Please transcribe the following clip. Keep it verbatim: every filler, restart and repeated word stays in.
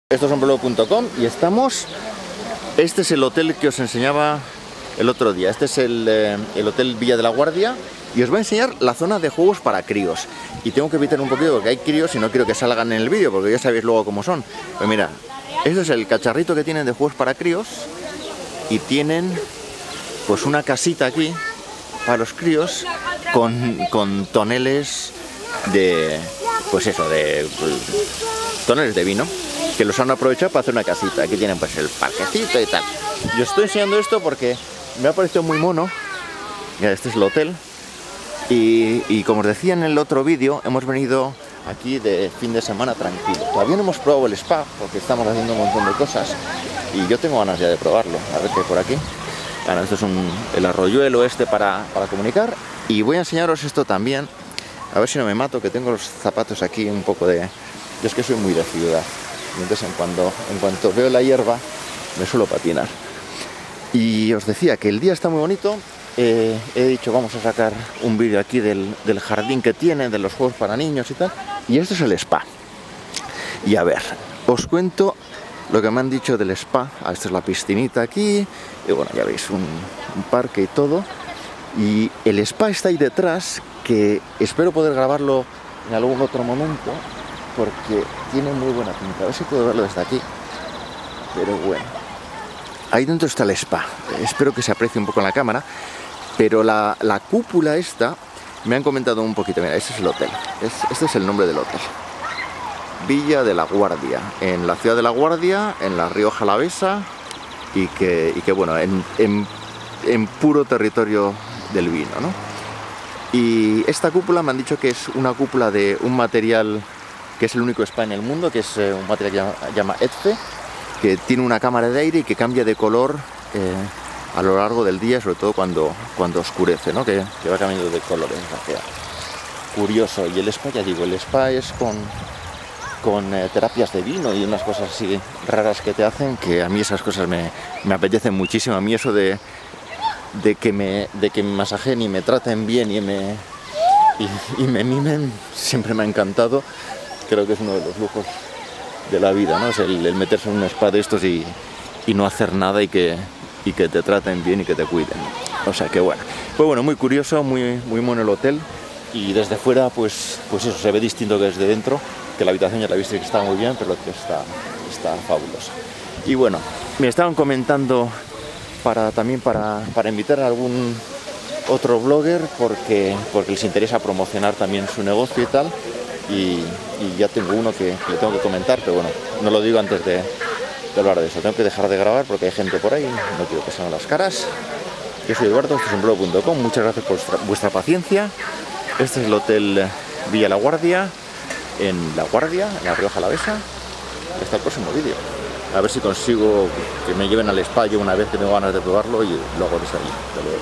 Esto es hombrelo punto com y estamos... Este es el hotel que os enseñaba el otro día. Este es el, eh, el Hotel Villa de la Guardia. Y os voy a enseñar la zona de juegos para críos. Y tengo que evitar un poquito porque hay críos y no quiero que salgan en el vídeo, porque ya sabéis luego cómo son. Pues mira, este es el cacharrito que tienen de juegos para críos. Y tienen pues una casita aquí para los críos con, con toneles de... Pues eso, de... toneles de vino, que los han aprovechado para hacer una casita. Aquí tienen pues el parquecito y tal. Yo estoy enseñando esto porque me ha parecido muy mono. Mira, este es el hotel. Y, y como os decía en el otro vídeo, hemos venido aquí de fin de semana tranquilo. Todavía no hemos probado el spa porque estamos haciendo un montón de cosas y yo tengo ganas ya de probarlo. A ver qué hay por aquí. Bueno, esto es un, el arroyuelo este para, para comunicar. Y voy a enseñaros esto también. A ver si no me mato, que tengo los zapatos aquí un poco de... Yo es que soy muy de ciudad. Y entonces en, cuando, en cuanto veo la hierba me suelo patinar. Y os decía que el día está muy bonito. Eh, he dicho vamos a sacar un vídeo aquí del, del jardín que tiene, de los juegos para niños y tal. Y esto es el spa. Y a ver, os cuento lo que me han dicho del spa. Ah, esta es la piscinita aquí. Y bueno, ya veis, un, un parque y todo. Y el spa está ahí detrás, que espero poder grabarlo en algún otro momento, porque tiene muy buena pinta. A ver si puedo verlo desde aquí. Pero bueno, ahí dentro está el spa. Espero que se aprecie un poco en la cámara. Pero la, la cúpula esta, me han comentado un poquito. Mira, este es el hotel. Es, este es el nombre del hotel. Villa de la Guardia. En la ciudad de La Guardia, en la Rioja Alavesa. Y que, y que bueno, en, en, en puro territorio del vino, ¿no? Y esta cúpula me han dicho que es una cúpula de un material que es el único spa en el mundo, que es eh, un material que se llama E T F E, que tiene una cámara de aire y que cambia de color eh, a lo largo del día, sobre todo cuando, cuando oscurece, ¿no? Que, que va cambiando de colores. O sea, curioso. Y el spa, ya digo, el spa es con, con eh, terapias de vino y unas cosas así raras que te hacen, que a mí esas cosas me, me apetecen muchísimo. A mí eso de... de que me de que me masajeen y me traten bien y me y, y me mimen siempre me ha encantado. Creo que es uno de los lujos de la vida, ¿no? Es el, el meterse en un spa de estos y, y no hacer nada y que, y que te traten bien y que te cuiden. O sea que bueno, pues bueno, muy curioso, muy, muy mono el hotel. Y desde fuera pues, pues eso, se ve distinto que desde dentro, que la habitación ya la viste que está muy bien, pero que está, está fabulosa. Y bueno, me estaban comentando Para, también para, para invitar a algún otro blogger porque, porque les interesa promocionar también su negocio y tal, y, y ya tengo uno que, que le tengo que comentar, pero bueno, no lo digo antes de, de hablar de eso. Tengo que dejar de grabar porque hay gente por ahí, no quiero que se vean las caras. Yo soy Eduardo, esto es hombrelo punto com, muchas gracias por vuestra, vuestra paciencia. Este es el Hotel Villa La Guardia, en La Guardia, en la Rioja Alavesa. Hasta el próximo vídeo. A ver si consigo que me lleven al spa yo una vez que tengo ganas de probarlo y luego de salir. Hasta luego.